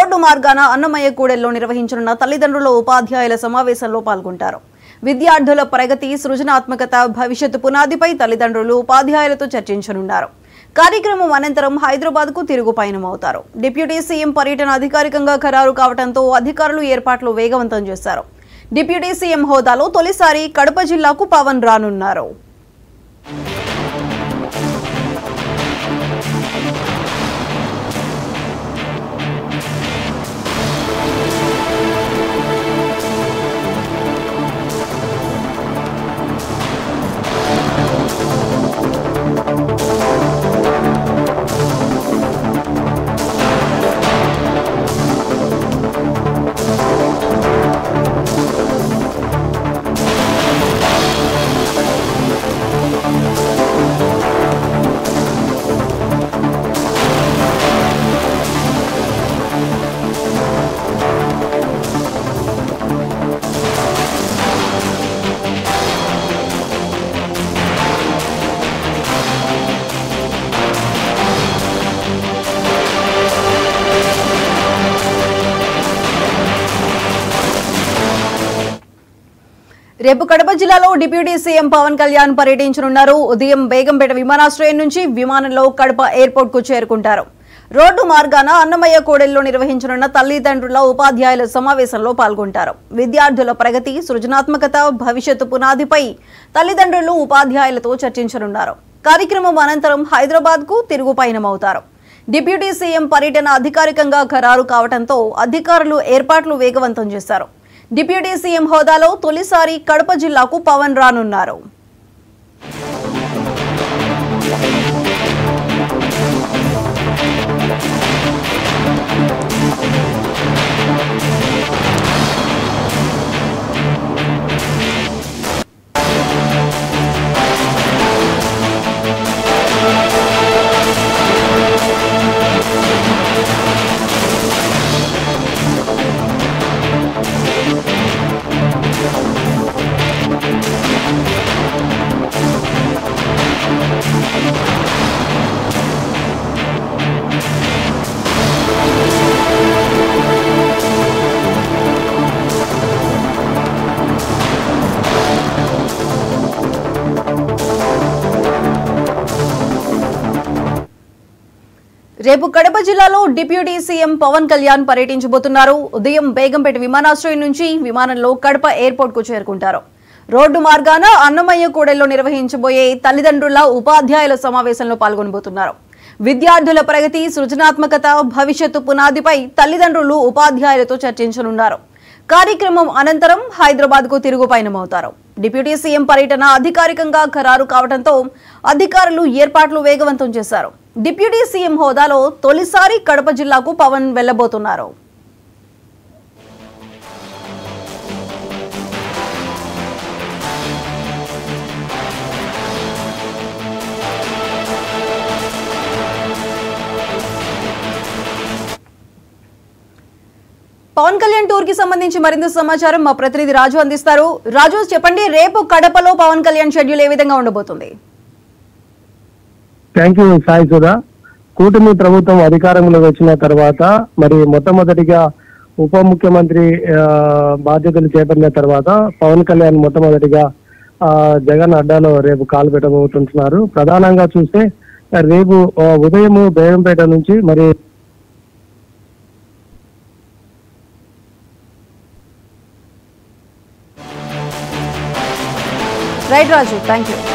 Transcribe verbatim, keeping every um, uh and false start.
Road మార్గాన అన్నమయ్య కూడెల్లో నిర్వహించనున్న తల్లిదండ్రుల ఉపాధ్యాయుల సమావేశంలో పాల్గొంటారు. విద్యార్థుల ప్రగతి, సృజనాత్మకత, భవిష్యత్తు పునాదిపై తల్లిదండ్రులు ఉపాధ్యాయులతో చర్చించనున్నారు. కార్యక్రమం అనంతరం హైదరాబాద్కు తిరుగు పయనమవుతారు. డిప్యూటీ సీఎం పర్యటన అధికారికంగా ఖరారు కావడంతో అధికారులు ఏర్పాట్లు వేగవంతం చేశారు. డిప్యూటీ సీఎం హోదాలో తొలిసారి కడప జిల్లాకు పవన్ రానున్నారు. రేపు కడప జిల్లాలో డిప్యూటీ సీఎం పవన్ కళ్యాణ్ పర్యటించనున్నారు. ఉదయం బేగంపేట విమానాశ్రయం నుంచి విమానంలో కడప ఎయిర్పోర్ట్ కు చేరుకుంటారు. రోడ్డు మార్గాన అన్నమయ్య కూడెల్లో నిర్వహించనున్న తల్లిదండ్రుల ఉపాధ్యాయుల సమావేశంలో పాల్గొంటారు. విద్యార్థుల ప్రగతి, సృజనాత్మకత, భవిష్యత్తు పునాదిపై తల్లిదండ్రులు ఉపాధ్యాయులతో చర్చించనున్నారు. కార్యక్రమం అనంతరం హైదరాబాద్ కు తిరుగు పయనమవుతారు. డిప్యూటీ సీఎం పర్యటన అధికారికంగా ఖరారు కావడంతో అధికారులు ఏర్పాట్లు వేగవంతం చేశారు. డిప్యూటీ సీఎం హోదాలో తొలిసారి కడప జిల్లాకు పవన్ రానున్నారు. రేపు కడప జిల్లాలో డిప్యూటీ సీఎం పవన్ కళ్యాణ్ పర్యటించబోతున్నారు. ఉదయం బేగంపేట విమానాశ్రయం నుంచి విమానంలో కడప ఎయిర్పోర్ట్ కు చేరుకుంటారు. రోడ్డు మార్గాన అన్నమయ్య కూడెల్లో నిర్వహించబోయే తల్లిదండ్రుల ఉపాధ్యాయుల సమావేశంలో పాల్గొనబోతున్నారు. విద్యార్థుల ప్రగతి, సృజనాత్మకత, భవిష్యత్తు పునాదిపై తల్లిదండ్రులు ఉపాధ్యాయులతో చర్చించనున్నారు. కార్యక్రమం అనంతరం హైదరాబాద్ కు తిరుగు పయనమవుతారు. డిప్యూటీ సీఎం పర్యటన అధికారికంగా ఖరారు కావడంతో అధికారులు ఏర్పాట్లు వేగవంతం చేశారు. డిప్యూటీ సీఎం హోదాలో తొలిసారి కడప జిల్లాకు పవన్ వెళ్లబోతున్నారు. పవన్ కళ్యాణ్ టూర్ కి సంబంధించి మరింత సమాచారం మా ప్రతినిధి రాజు అందిస్తారు. రాజు, చెప్పండి, రేపు కడపలో పవన్ కళ్యాణ్ షెడ్యూల్ ఏ విధంగా ఉండబోతుంది? Thank you Sai Sudha. కూటమి ప్రభుత్వం అధికారంలో వచ్చిన తర్వాత మరి మొట్టమొదటిగా ఉప ముఖ్యమంత్రి బాధ్యతలు చేపట్టిన తర్వాత పవన్ కళ్యాణ్ మొట్టమొదటిగా జగన్ అడ్డాలో రేపు కాలు పెట్టబోతుంటున్నారు. ప్రధానంగా చూస్తే రేపు ఉదయం బేగంపేట నుంచి మరి రైట్ రాజు, థ్యాంక్ యూ.